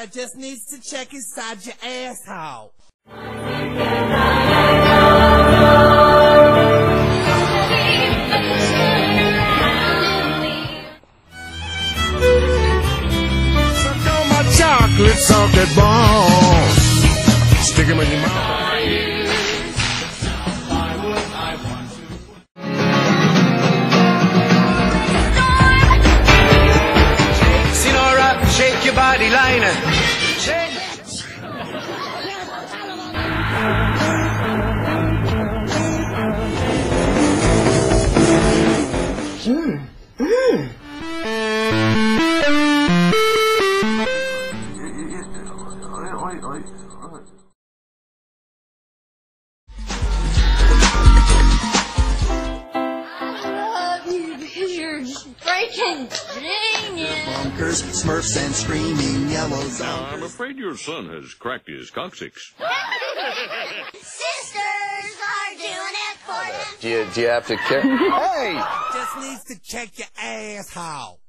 guy just needs to check inside your asshole. Suck on my chocolate salted balls. Stick 'em in your mouth. Shake your body liner. Shake. Breaking, dang it. Bunkers, Smurfs, and screaming yellows. I'm afraid your son has cracked his coccyx. Sisters are doing it for them. Do you have to care? Hey! Just needs to check your asshole.